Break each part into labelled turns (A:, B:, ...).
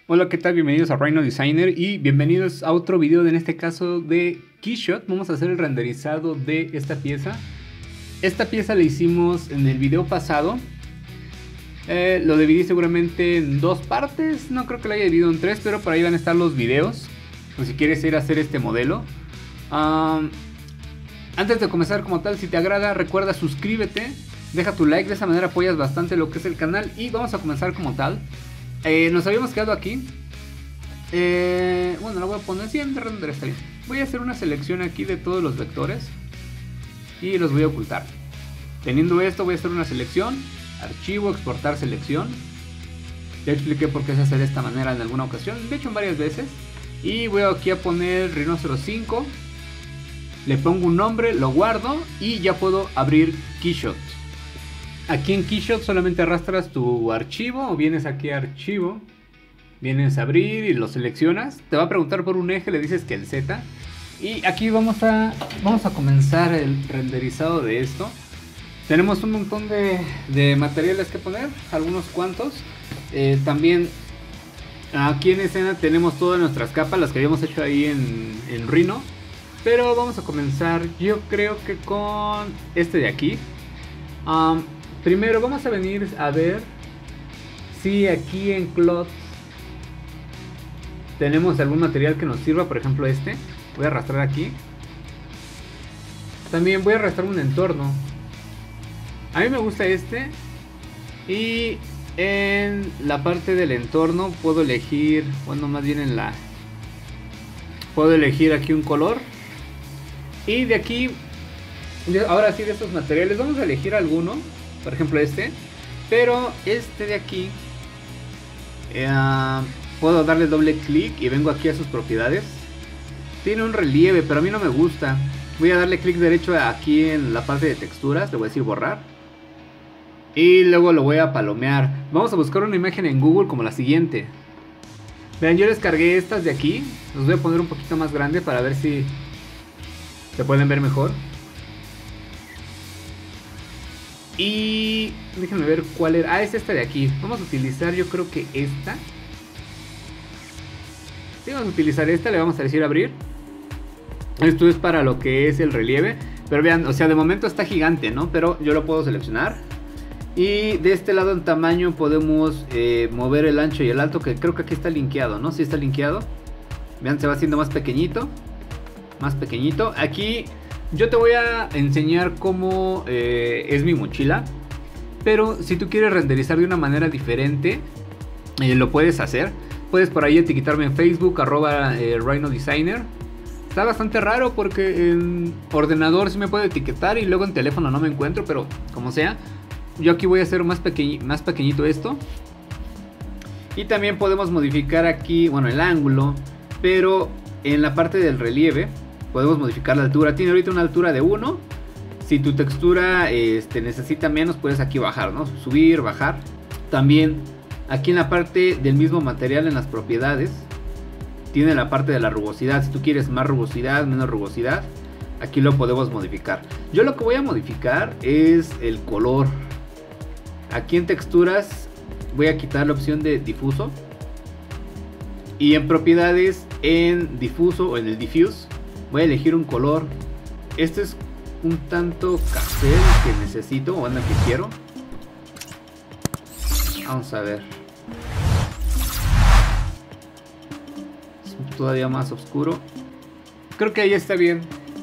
A: Hola, ¿qué tal? Bienvenidos a Rhino Designer y bienvenidos a otro video, en este caso de Keyshot. Vamos a hacer el renderizado de esta pieza. Esta pieza la hicimos en el video pasado. Lo dividí seguramente en dos partes, no creo que lo haya dividido en tres, pero por ahí van a estar los videos, por si quieres ir a hacer este modelo. Antes de comenzar como tal, si te agrada, recuerda suscríbete, deja tu like, de esa manera apoyas bastante lo que es el canal y vamos a comenzar como tal. Nos habíamos quedado aquí. Bueno, lo voy a poner así en render, está bien. Voy a hacer una selección aquí de todos los vectores y los voy a ocultar. Teniendo esto, voy a hacer una selección, archivo, exportar selección. Ya expliqué por qué se hace de esta manera en alguna ocasión, de hecho en varias veces. Y voy aquí a poner Rhino 05. Le pongo un nombre, lo guardo y ya puedo abrir Keyshot. Aquí en Keyshot solamente arrastras tu archivo o vienes aquí a archivo, vienes a abrir y lo seleccionas. Te va a preguntar por un eje, le dices que el Z. Y aquí vamos a comenzar el renderizado de esto. Tenemos un montón de materiales que poner, algunos cuantos. También aquí en escena tenemos todas nuestras capas, las que habíamos hecho ahí en Rhino. Pero vamos a comenzar, yo creo que con este de aquí. Primero vamos a venir a ver si aquí en Cloth tenemos algún material que nos sirva, por ejemplo este. Voy a arrastrar aquí. También voy a arrastrar un entorno. A mí me gusta este. Y en la parte del entorno puedo elegir, bueno, más bien puedo elegir aquí un color. Y de aquí, ahora sí, de estos materiales vamos a elegir alguno. Por ejemplo este. Pero este de aquí puedo darle doble clic y vengo aquí a sus propiedades. Tiene un relieve, pero a mí no me gusta. Voy a darle clic derecho aquí en la parte de texturas. Le voy a decir borrar. Y luego lo voy a palomear. Vamos a buscar una imagen en Google como la siguiente. Vean, yo descargué estas de aquí. Los voy a poner un poquito más grande para ver si se pueden ver mejor. Y déjenme ver cuál era. Es esta de aquí. Vamos a utilizar, yo creo que esta. Sí, vamos a utilizar esta. Le vamos a decir abrir. Esto es para lo que es el relieve. Pero vean, o sea, de momento está gigante, ¿no? Pero yo lo puedo seleccionar. Y de este lado en tamaño podemos mover el ancho y el alto, que creo que aquí está linkeado, ¿no? Sí está linkeado. Vean, se va haciendo más pequeñito. Más pequeñito. Aquí yo te voy a enseñar cómo es mi mochila. Pero si tú quieres renderizar de una manera diferente, lo puedes hacer. Puedes por ahí etiquetarme en Facebook, @Rhino Designer. Está bastante raro porque en ordenador sí me puede etiquetar y luego en teléfono no me encuentro, pero como sea. Yo aquí voy a hacer más pequeñito esto. Y también podemos modificar aquí, bueno, el ángulo. Pero en la parte del relieve podemos modificar la altura. Tiene ahorita una altura de 1. Si tu textura necesita menos, puedes aquí bajar, ¿no? Subir, bajar. También aquí en la parte del mismo material, en las propiedades, tiene la parte de la rugosidad. Si tú quieres más rugosidad, menos rugosidad, aquí lo podemos modificar. Yo lo que voy a modificar es el color. Aquí en texturas voy a quitar la opción de difuso. Y en propiedades, en difuso o en el diffuse, voy a elegir un color. Este es un tanto café que necesito, o anda que quiero. Vamos a ver. Es todavía más oscuro. Creo que ahí está bien.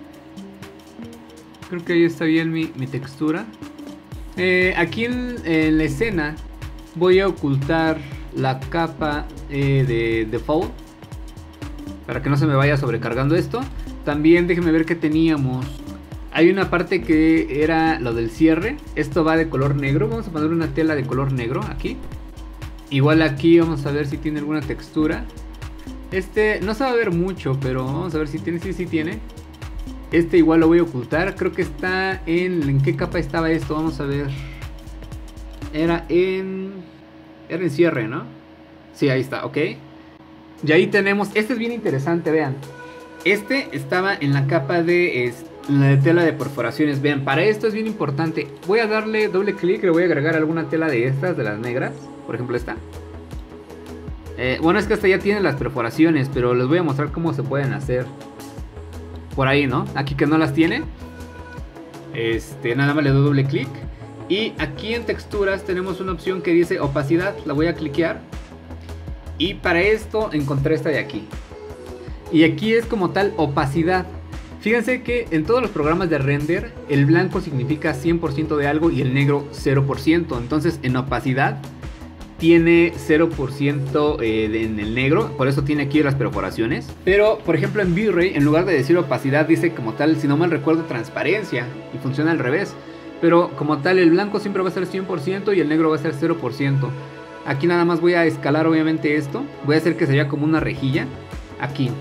A: Creo que ahí está bien mi textura. Aquí en la escena voy a ocultar la capa de default para que no se me vaya sobrecargando esto. También déjenme ver qué teníamos. Hay una parte que era lo del cierre. Esto va de color negro. Vamos a poner una tela de color negro aquí. Igual aquí vamos a ver si tiene alguna textura. Este no se va a ver mucho, pero vamos a ver si tiene. Sí tiene. Este igual lo voy a ocultar. Creo que está ¿en qué capa estaba esto? Vamos a ver. Era en cierre, ¿no? Sí, ahí está, ok. Y ahí tenemos. Este es bien interesante, vean. Este estaba en la capa de la tela de perforaciones. Vean, para esto es bien importante. Voy a darle doble clic. Le voy a agregar alguna tela de estas, de las negras. Por ejemplo esta. Bueno, es que hasta ya tienen las perforaciones, pero les voy a mostrar cómo se pueden hacer. Por ahí, ¿no? Aquí que no las tiene. Nada más le doy doble clic. Y aquí en texturas tenemos una opción que dice opacidad. La voy a cliquear. Y para esto encontré esta de aquí. Y aquí es como tal opacidad. Fíjense que en todos los programas de render el blanco significa 100% de algo y el negro 0%. Entonces en opacidad tiene 0% en el negro, por eso tiene aquí las perforaciones. Pero por ejemplo en V-Ray, en lugar de decir opacidad, dice como tal, si no mal recuerdo, transparencia, y funciona al revés. Pero como tal el blanco siempre va a ser 100% y el negro va a ser 0%. Aquí nada más voy a escalar obviamente esto. Voy a hacer que se vea como una rejilla. Aquí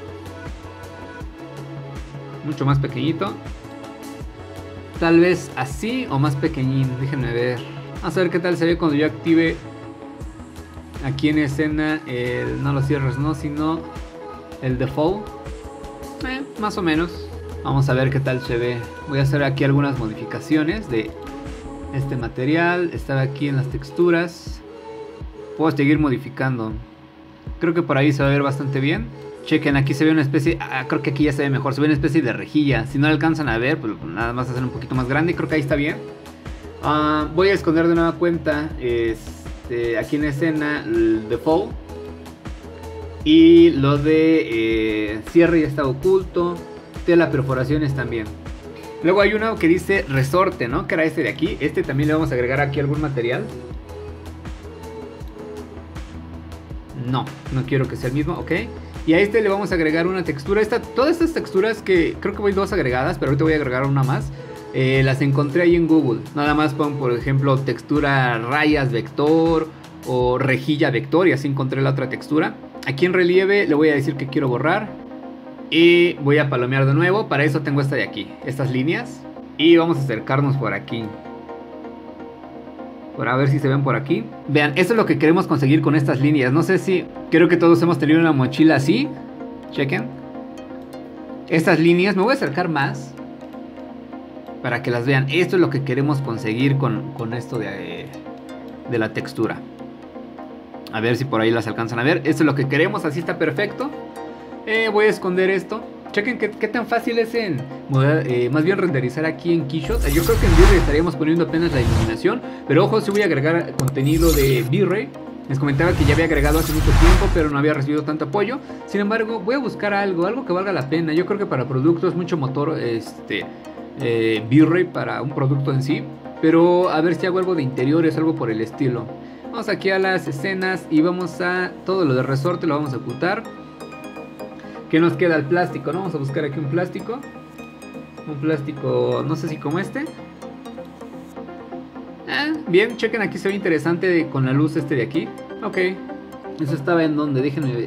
A: mucho más pequeñito. Tal vez así o más pequeñín, déjenme ver. Vamos a ver qué tal se ve cuando yo active aquí en escena no lo cierres, no, sino el default. Más o menos. Vamos a ver qué tal se ve. Voy a hacer aquí algunas modificaciones de este material. Estaba aquí en las texturas. Puedo seguir modificando. Creo que por ahí se va a ver bastante bien. Chequen, aquí se ve una especie, creo que aquí ya se ve mejor, se ve una especie de rejilla. Si no la alcanzan a ver, pues nada más hacer un poquito más grande. Creo que ahí está bien. Voy a esconder de nueva cuenta aquí en escena el default. Y lo de cierre ya está oculto. Tela perforaciones también. Luego hay uno que dice resorte, ¿no? Que era este de aquí. Este también le vamos a agregar aquí algún material. No, no quiero que sea el mismo, ok. Y a este le vamos a agregar una textura. Todas estas texturas que creo que voy dos agregadas, pero ahorita voy a agregar una más. Las encontré ahí en Google. Nada más pon, por ejemplo, textura rayas vector o rejilla vector, y así encontré la otra textura. Aquí en relieve le voy a decir que quiero borrar y voy a palomear de nuevo. Para eso tengo esta de aquí, estas líneas, y vamos a acercarnos por aquí para ver si se ven por aquí. Vean, eso es lo que queremos conseguir con estas líneas. No sé si, creo que todos hemos tenido una mochila así. Chequen estas líneas, me voy a acercar más para que las vean. Esto es lo que queremos conseguir con esto de la textura. A ver si por ahí las alcanzan a ver. Esto es lo que queremos, así está perfecto. Voy a esconder esto. Chequen qué tan fácil es más bien renderizar aquí en Keyshot. Yo creo que en V-Ray estaríamos poniendo apenas la iluminación, pero ojo, si voy a agregar contenido de V-Ray. Les comentaba que ya había agregado hace mucho tiempo, pero no había recibido tanto apoyo. Sin embargo, voy a buscar algo que valga la pena. Yo creo que para productos mucho motor V-Ray para un producto en sí, pero a ver si hago algo de interiores, algo por el estilo. Vamos aquí a las escenas y vamos a todo lo de resorte, lo vamos a ocultar. ¿Qué nos queda? El plástico, ¿no? Vamos a buscar aquí un plástico. Un plástico, no sé si como este. Bien, chequen, aquí se ve interesante con la luz de aquí. Ok. Eso estaba en donde, déjenme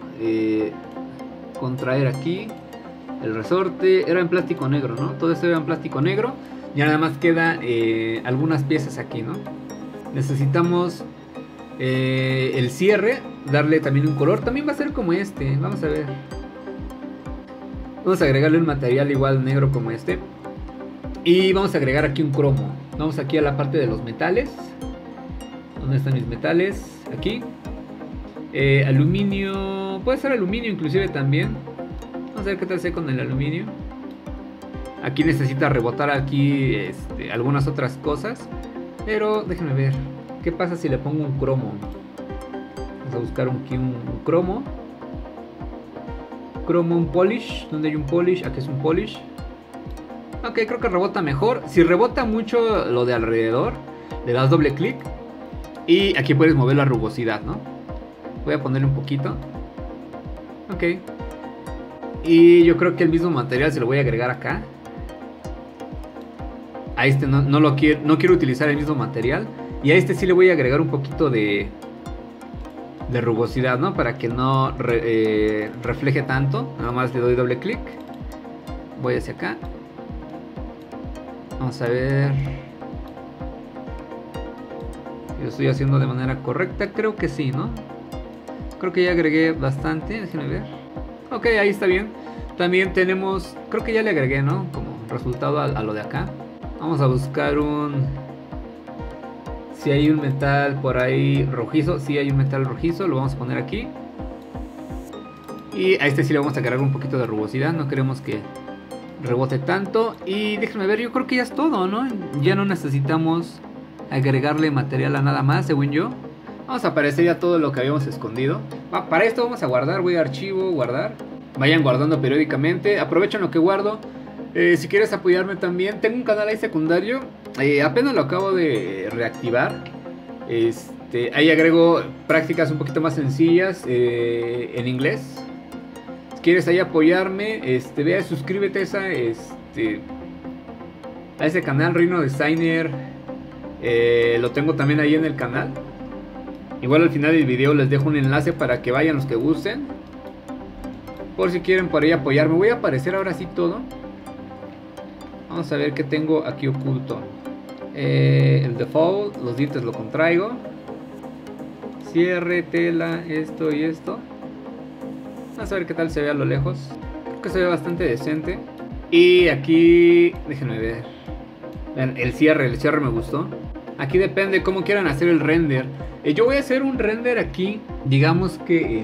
A: contraer aquí. El resorte era en plástico negro, ¿no? Todo esto era en plástico negro. Ya nada más queda algunas piezas aquí, ¿no? Necesitamos el cierre, darle también un color. También va a ser como este, vamos a ver. Vamos a agregarle un material igual negro como este. Y vamos a agregar aquí un cromo. Vamos aquí a la parte de los metales. ¿Dónde están mis metales? Aquí. Aluminio. Puede ser aluminio inclusive también. Vamos a ver qué tal sé con el aluminio. Aquí necesita rebotar aquí algunas otras cosas. Pero déjenme ver. ¿Qué pasa si le pongo un cromo? Vamos a buscar aquí un cromo. Cromo, un polish. ¿Dónde hay un polish? Aquí es un polish. Ok, creo que rebota mejor. Si rebota mucho lo de alrededor, le das doble clic y aquí puedes mover la rugosidad, ¿no? Voy a ponerle un poquito. Ok. Y yo creo que el mismo material se lo voy a agregar acá. A este no quiero utilizar el mismo material. Y a este sí le voy a agregar un poquito de rugosidad, ¿no? Para que no refleje tanto. Nada más le doy doble clic. Voy hacia acá. Vamos a ver. Lo estoy haciendo de manera correcta. Creo que sí, ¿no? Creo que ya agregué bastante. Déjenme ver. Ok, ahí está bien. También tenemos... Creo que ya le agregué, ¿no? Como resultado a lo de acá. Vamos a buscar un Si hay un metal por ahí rojizo, si hay un metal rojizo, lo vamos a poner aquí. Y a este sí le vamos a cargar un poquito de rugosidad, no queremos que rebote tanto. Y déjenme ver, yo creo que ya es todo, ¿no? Ya no necesitamos agregarle material a nada más, según yo. Vamos a aparecer ya todo lo que habíamos escondido. Para esto vamos a guardar, voy a archivo, guardar. Vayan guardando periódicamente, aprovechen lo que guardo. Si quieres apoyarme también, tengo un canal ahí secundario, apenas lo acabo de reactivar. Ahí agrego prácticas un poquito más sencillas en inglés. Si quieres ahí apoyarme, vea, suscríbete a ese canal, Rhino Designer. Lo tengo también ahí en el canal. Igual al final del video les dejo un enlace para que vayan los que gusten, por si quieren por ahí apoyarme. Voy a aparecer ahora sí todo. Vamos a ver qué tengo aquí oculto. El default, los dientes lo contraigo. Cierre, tela, esto y esto. Vamos a ver qué tal se ve a lo lejos. Creo que se ve bastante decente. Y aquí, déjenme ver. Vean, el cierre me gustó. Aquí depende cómo quieran hacer el render. Yo voy a hacer un render aquí, digamos que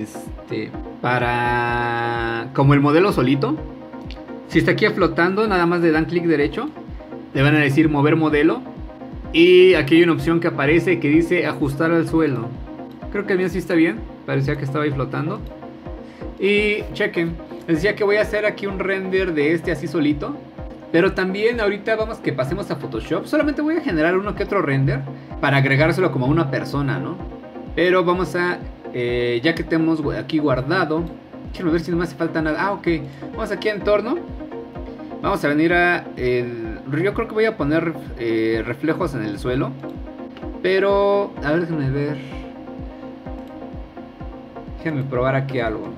A: para como el modelo solito. Si está aquí flotando, nada más le dan clic derecho, le van a decir mover modelo, y aquí hay una opción que aparece que dice ajustar al suelo. Creo que el mío sí está bien, parecía que estaba ahí flotando. Y chequen, les decía que voy a hacer aquí un render de así solito. Pero también ahorita vamos que pasemos a Photoshop. Solamente voy a generar uno que otro render para agregárselo como a una persona, ¿no? Pero vamos a, ya que tenemos aquí guardado, quiero ver si no me hace falta nada. Ok, vamos aquí a entorno. Vamos a venir yo creo que voy a poner reflejos en el suelo. Pero, a ver, déjenme ver. Déjenme probar aquí algo.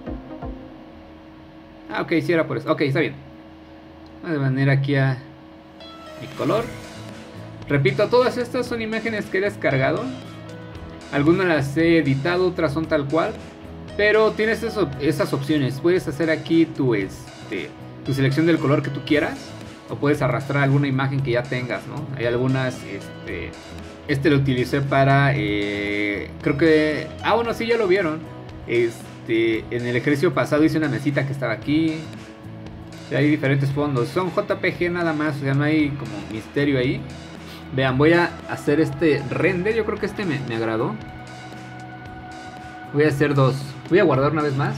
A: Ok, sí era por eso. Ok, está bien. Vamos a venir aquí a mi color. Repito, todas estas son imágenes que he descargado. Algunas las he editado, otras son tal cual. Pero tienes esas opciones. Puedes hacer aquí tu selección del color que tú quieras. O puedes arrastrar alguna imagen que ya tengas, ¿no? Hay algunas, lo utilicé para, creo que, bueno, sí, ya lo vieron. En el ejercicio pasado hice una mesita que estaba aquí. Hay diferentes fondos, son JPG nada más, o sea, no hay como misterio ahí. Vean, voy a hacer render, yo creo que me agradó. Voy a hacer dos, voy a guardar una vez más.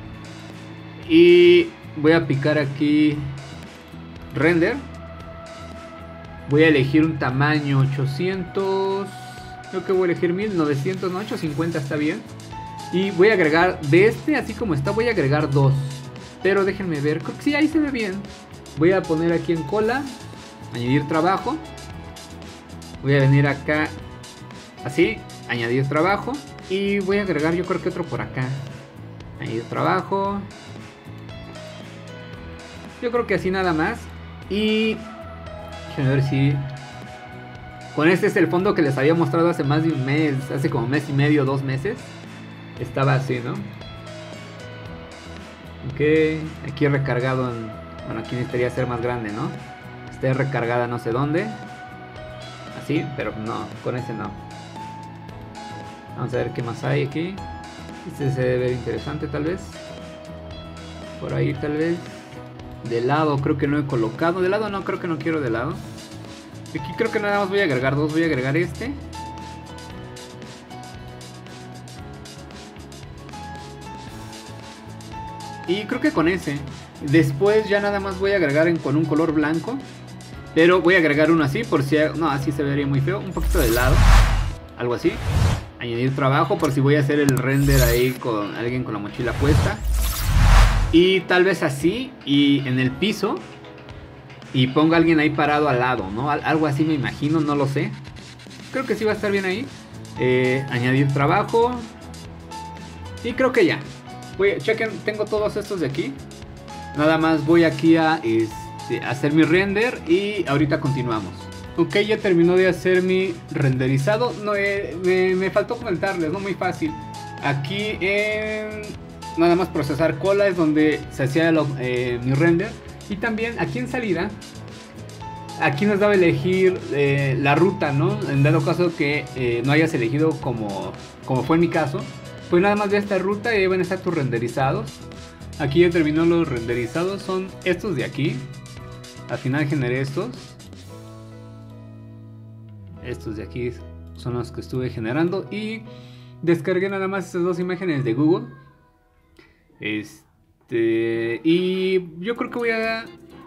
A: Y voy a picar aquí render. Voy a elegir un tamaño 800, creo que voy a elegir 1900, no, 850 está bien. Y voy a agregar, así como está, voy a agregar dos. Pero déjenme ver, creo que sí, ahí se ve bien. Voy a poner aquí en cola, añadir trabajo. Voy a venir acá, así, añadir trabajo. Y voy a agregar yo creo que otro por acá. Añadir trabajo. Yo creo que así nada más. Y déjenme ver si... Con este es el fondo que les había mostrado hace más de un mes. Hace como mes y medio, 2 meses. Estaba así, ¿no? Ok, aquí recargado bueno, aquí necesitaría ser más grande, ¿no? Está recargada no sé dónde. Así, pero no, con ese no. Vamos a ver qué más hay aquí. Este se debe ver interesante tal vez. Por ahí tal vez. De lado creo que no he colocado. De lado no, creo que no quiero de lado. Aquí creo que nada más voy a agregar dos. Voy a agregar este. Y creo que con ese. Después ya nada más voy a agregar con un color blanco. Pero voy a agregar uno así por si... No, así se vería muy feo. Un poquito de lado. Algo así. Añadir trabajo por si voy a hacer el render ahí con alguien con la mochila puesta. Y tal vez así. Y en el piso. Y pongo a alguien ahí parado al lado, ¿no? Algo así me imagino, no lo sé. Creo que sí va a estar bien ahí. Añadir trabajo. Y creo que ya. Chequen, tengo todos estos de aquí. Nada más voy aquí a hacer mi render y ahorita continuamos. Ok, ya terminó de hacer mi renderizado. No, me faltó comentarles, no muy fácil. Aquí en nada más procesar cola es donde se hacía mi render. Y también aquí en salida aquí nos daba a elegir la ruta, ¿no? En dado caso que no hayas elegido como fue en mi caso, pues nada más de esta ruta y ahí van a estar tus renderizados. Aquí ya terminó los renderizados, son estos de aquí. Al final generé estos. Estos de aquí son los que estuve generando y descargué nada más estas dos imágenes de Google. Y yo creo que voy a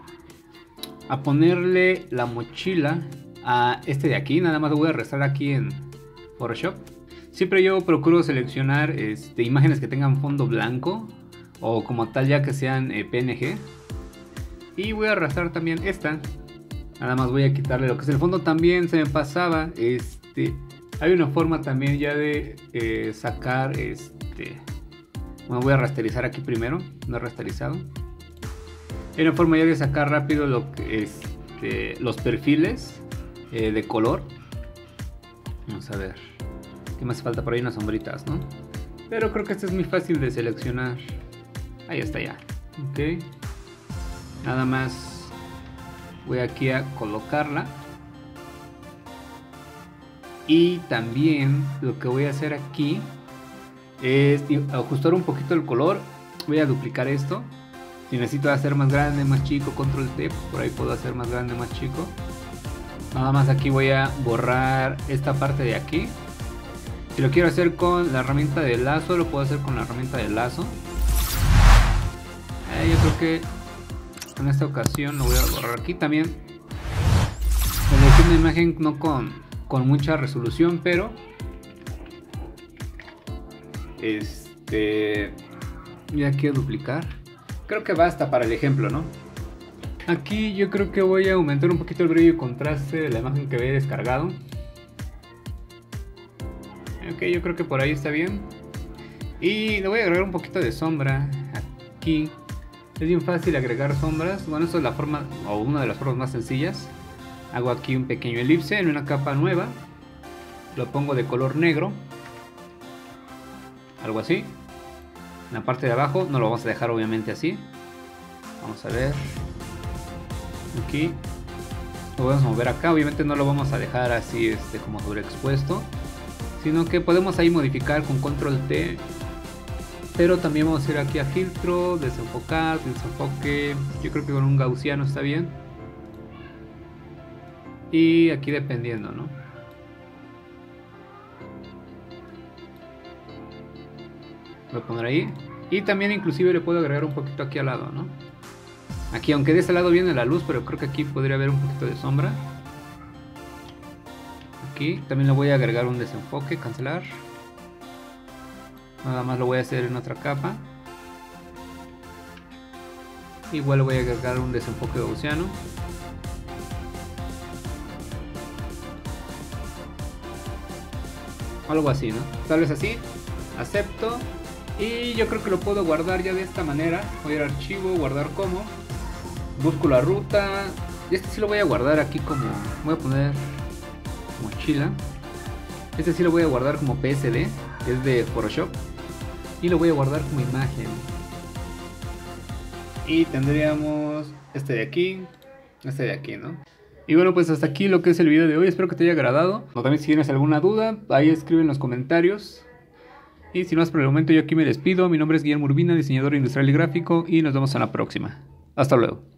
A: ponerle la mochila a este de aquí. Nada más lo voy a arrastrar aquí en Photoshop. Siempre yo procuro seleccionar imágenes que tengan fondo blanco o como tal ya que sean PNG. Y voy a arrastrar también esta. Nada más voy a quitarle lo que es el fondo. También se me pasaba, hay una forma también ya de sacar bueno, voy a rasterizar aquí primero, no he rasterizado. Hay una forma ya de sacar rápido lo que los perfiles de color. Vamos a ver, ¿qué más falta? Por ahí unas sombritas, ¿no? Pero creo que este es muy fácil de seleccionar. Ahí está ya, ok. Nada más voy aquí a colocarla. Y también lo que voy a hacer aquí es ajustar un poquito el color. Voy a duplicar esto. Si necesito hacer más grande, más chico, control T, por ahí puedo hacer más grande, más chico. Nada más aquí voy a borrar esta parte de aquí. Si lo quiero hacer con la herramienta de lazo, lo puedo hacer con la herramienta de lazo. Yo creo que en esta ocasión lo voy a borrar aquí también. Elegí una imagen no con mucha resolución, pero ya quiero duplicar. Creo que basta para el ejemplo, ¿no? Aquí yo creo que voy a aumentar un poquito el brillo y contraste de la imagen que había descargado. Ok, yo creo que por ahí está bien. Y le voy a agregar un poquito de sombra aquí. Es bien fácil agregar sombras. Bueno, esta es la forma, o una de las formas más sencillas. Hago aquí un pequeño elipse en una capa nueva. Lo pongo de color negro. Algo así. En la parte de abajo no lo vamos a dejar obviamente así. Vamos a ver. Aquí. Lo vamos a mover acá. Obviamente no lo vamos a dejar así como sobreexpuesto. Sino que podemos ahí modificar con control T. Pero también vamos a ir aquí a filtro, desenfocar, desenfoque. Yo creo que con un gaussiano está bien. Y aquí dependiendo, ¿no? Voy a poner ahí. Y también inclusive le puedo agregar un poquito aquí al lado, ¿no? Aquí, aunque de este lado viene la luz, pero creo que aquí podría haber un poquito de sombra. Aquí también le voy a agregar un desenfoque, cancelar. Nada más lo voy a hacer en otra capa. Igual le voy a agregar un desenfoque gaussiano. Algo así, ¿no? Tal vez así. Acepto. Y yo creo que lo puedo guardar ya de esta manera. Voy a ir a archivo, guardar como. Busco la ruta. Y este sí lo voy a guardar aquí como... Voy a poner mochila. Este sí lo voy a guardar como PSD. Que es de Photoshop. Y lo voy a guardar como imagen. Y tendríamos este de aquí. Este de aquí, ¿no? Y bueno, pues hasta aquí lo que es el video de hoy. Espero que te haya agradado. O también si tienes alguna duda, ahí escribe en los comentarios. Y si no es por el momento, yo aquí me despido. Mi nombre es Guillermo Urbina, diseñador industrial y gráfico. Y nos vemos en la próxima. Hasta luego.